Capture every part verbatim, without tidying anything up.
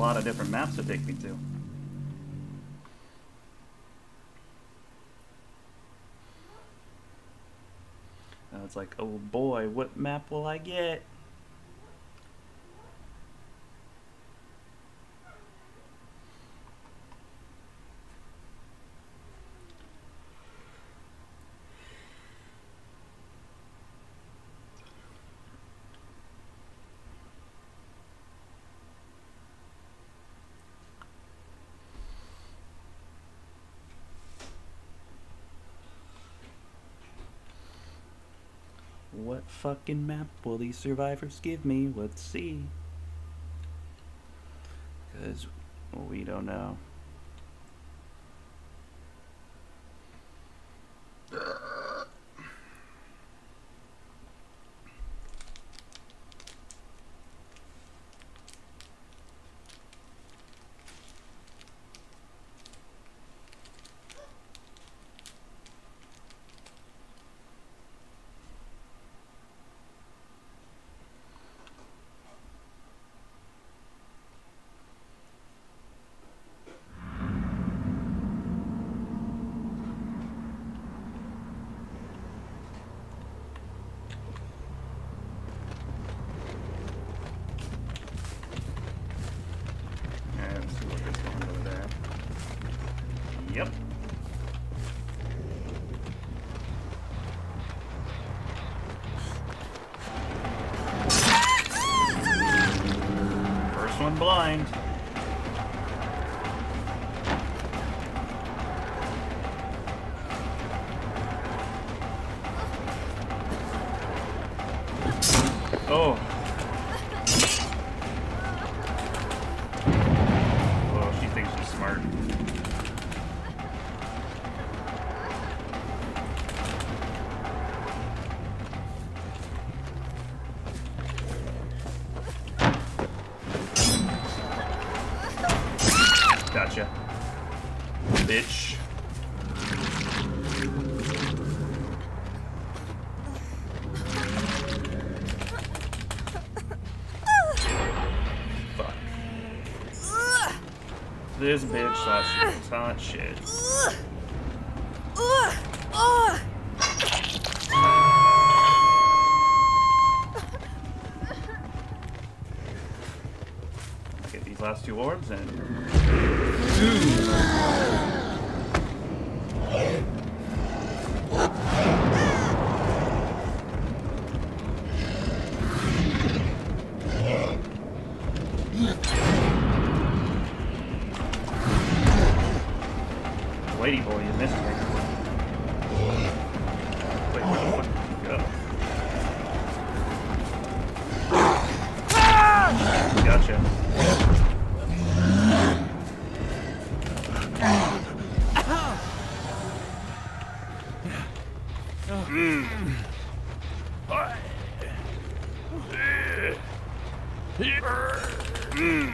lot of different maps to take me to. Now it's like, oh boy, what map will I get? What fucking map will these survivors give me? Let's see. Because we don't know. Yep. First one blind. Oh. Oh, she thinks she's smart. Gotcha. Bitch. Fuck. This bitch thought she was hot shit. Get these last two orbs and Lady boy, you missed me. Wait, where the fuck did you go? Gotcha. Mm. Mm.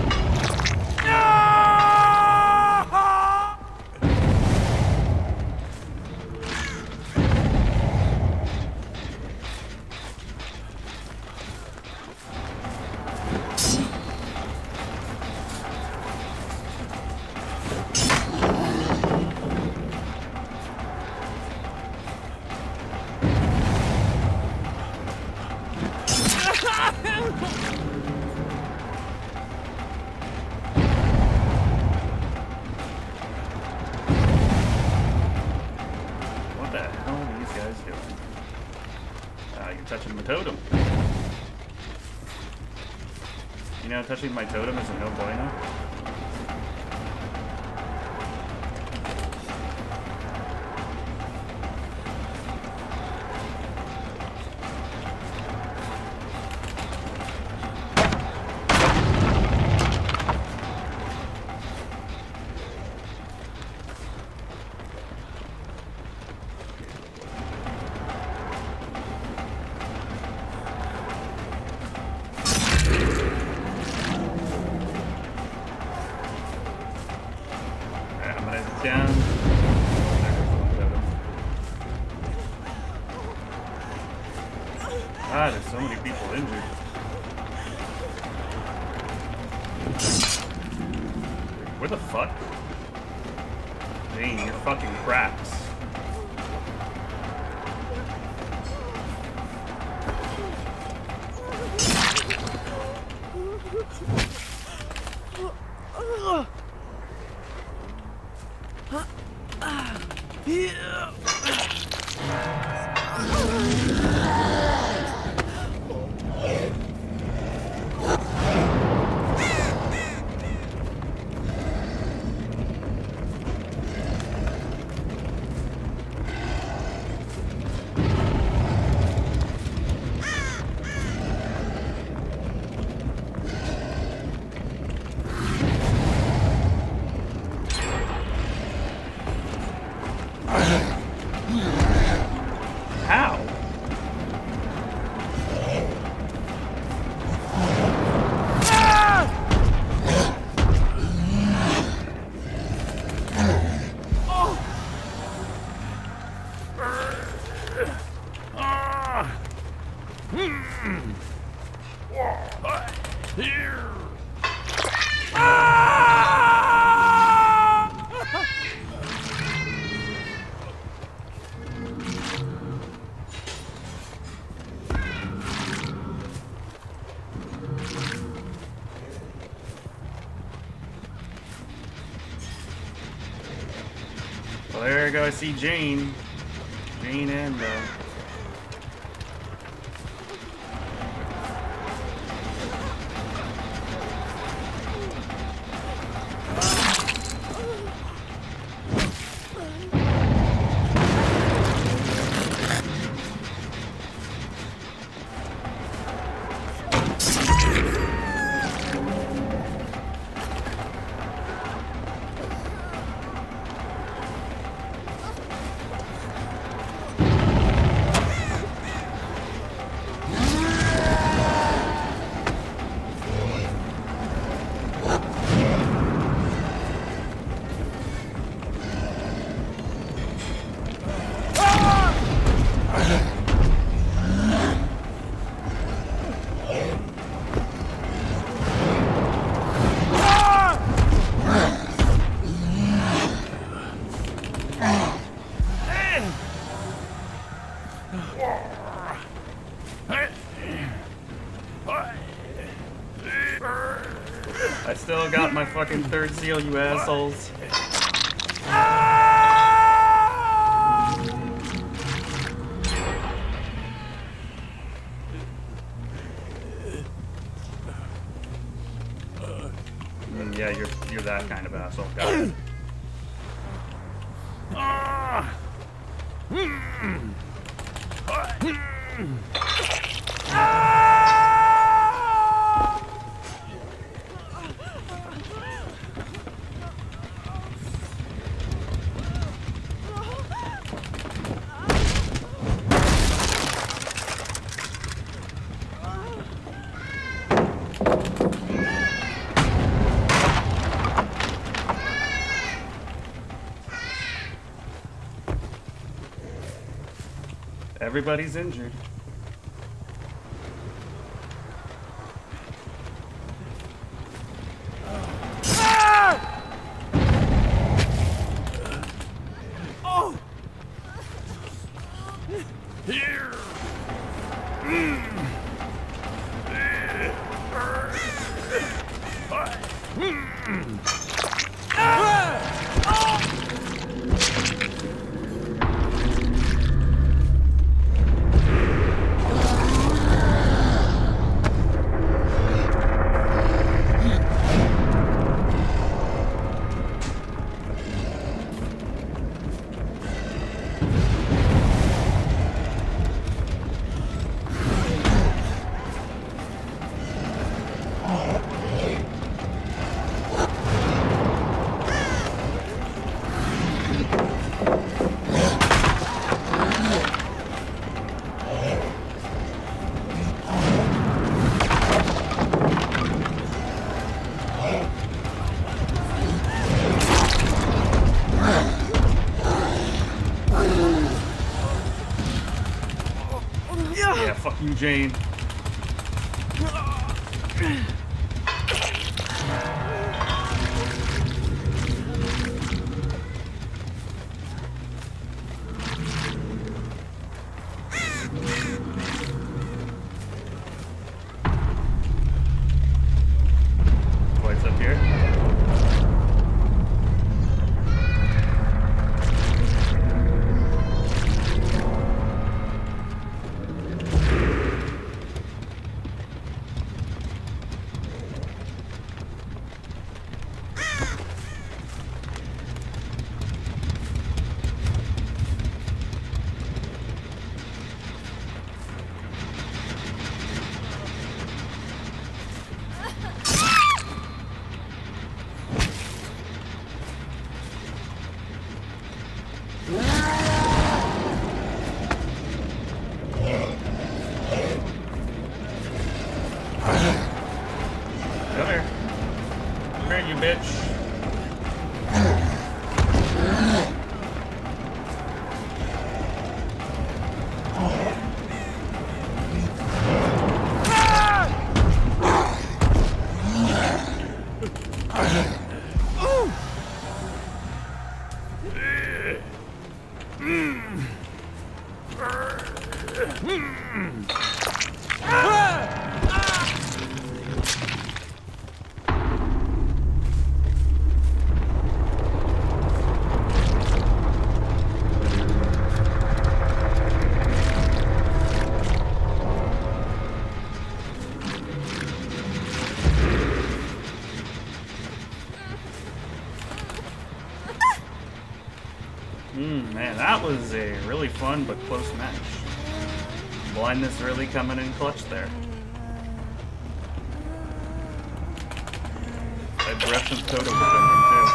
What the hell are these guys doing? Ah, you're touching my totem. You know, touching my totem is a no bueno. Down. Ah, there's so many people injured. Where the fuck? Jane, you're fucking cracks. Well, there I go. I see Jane. Jane and, uh... I still got my fucking third seal, you assholes. Mm, yeah, you're you're that kind of asshole. Got it. Everybody's injured. Oh! Here! Yeah, fuck you, Jane. Hmm, man, that was a really fun but close match. Blindness really coming in clutch there. Aggressive totem defending too.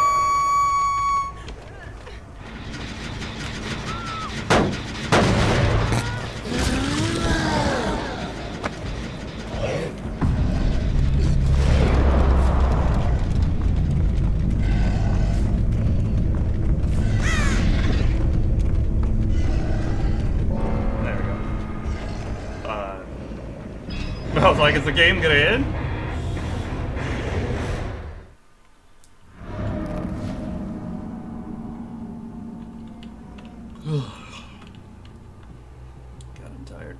I was like, is the game gonna end? God, I'm tired.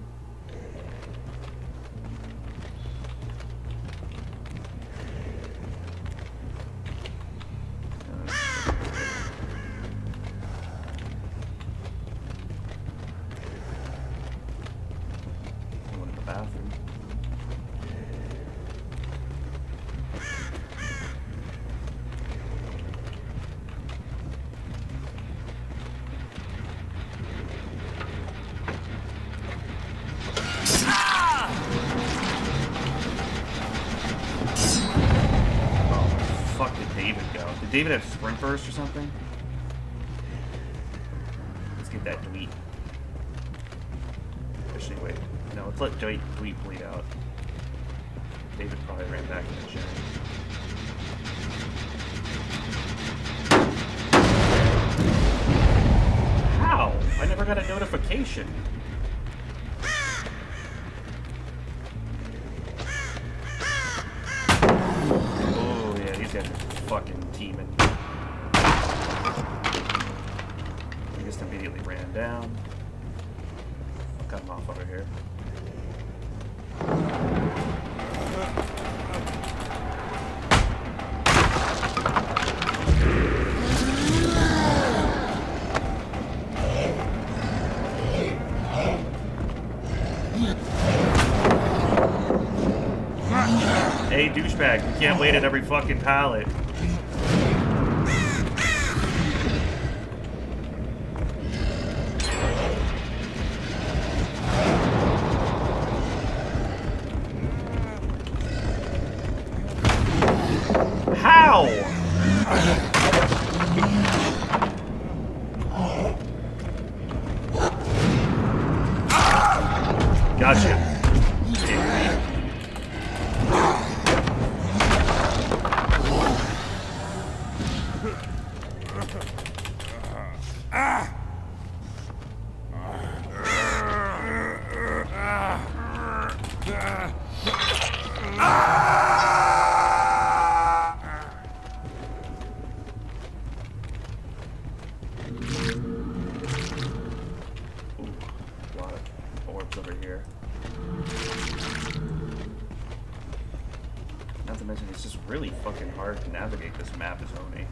Going to the bathroom. Did David have sprint burst or something? Let's get that Dweet. Actually, wait. No, let's let Dweet, Dweet bleed out. David probably ran back in the chair. How? I never got a notification. Oh, yeah, these guys are fucking teaming. He just immediately ran down. I'll cut him off over here. Hey, douchebag, you can't wait at every fucking pallet. How? Gotcha. Over here. Not to mention, it's just really fucking hard to navigate this map as Oni.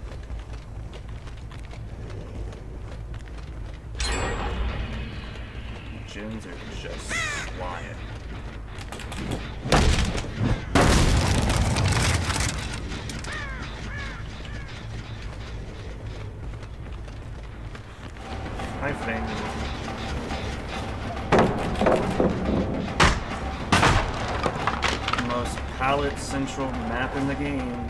Gins are just flying. Hi, Flame. Most pallet central map in the game.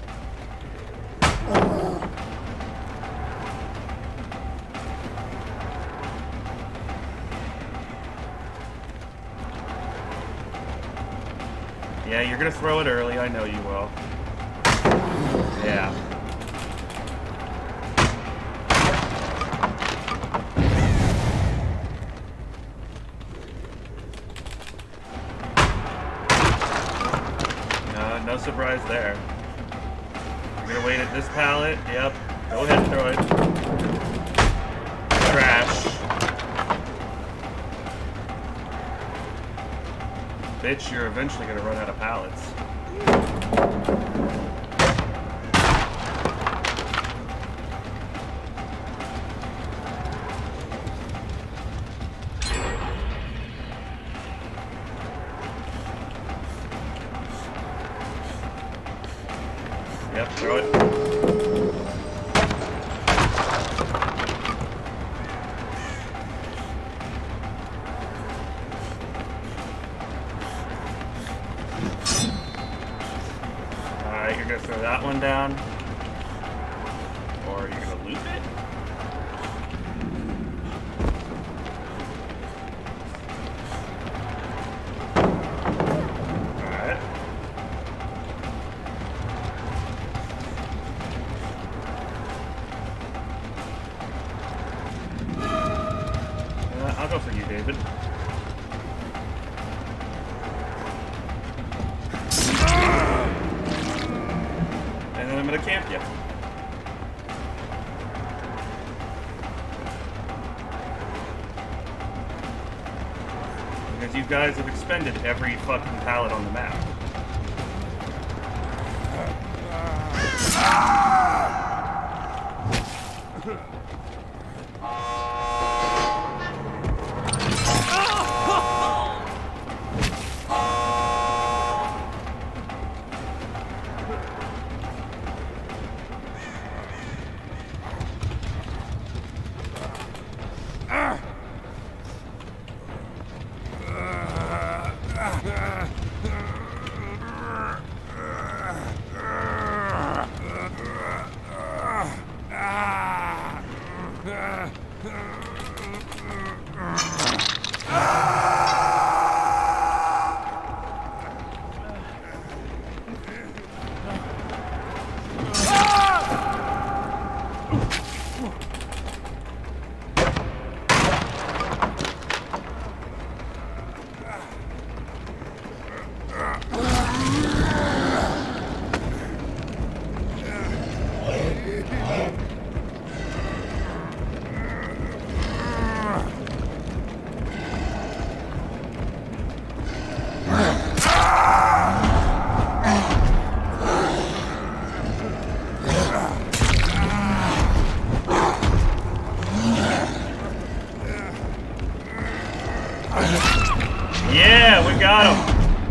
Yeah, you're gonna throw it early, I know you will. Yeah. No surprise there. You're gonna wait at this pallet. Yep. Go ahead and throw it. Trash. Bitch, you're eventually gonna run out of pallets. Yep, throw it. Or are you gonna loot it? Alright. Uh, I'll go for you, David. And then I'm gonna camp you. Because you guys have expended every fucking pallet on the map. Yeah, we got him.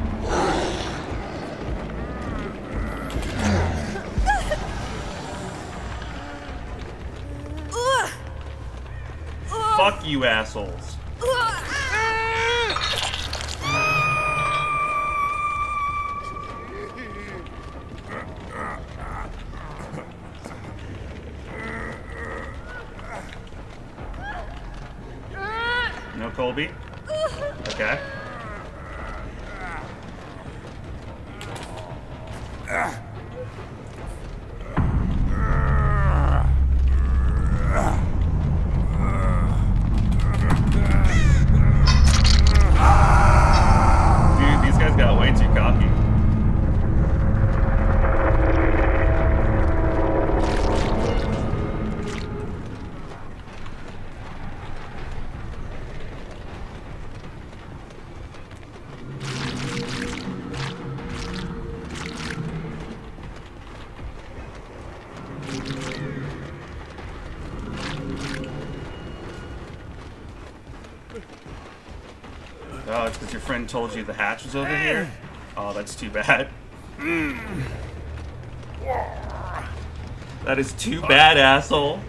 Fuck you, assholes. No Colby? Okay. Dude, these guys got way too cocky. Oh, it's because your friend told you the hatch was over here? Oh, that's too bad. That is too bad, asshole.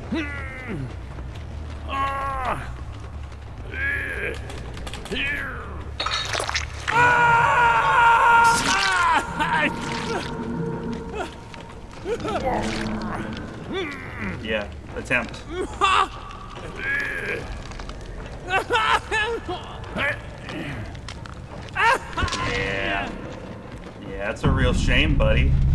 Yeah, attempt. Yeah. Yeah, it's a real shame, buddy.